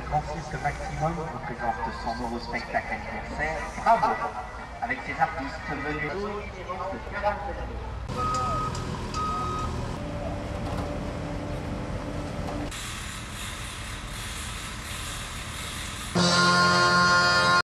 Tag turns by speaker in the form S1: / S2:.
S1: Francis Maximum vous présente son nouveau spectacle anniversaire, Bravo, avec ses artistes venus de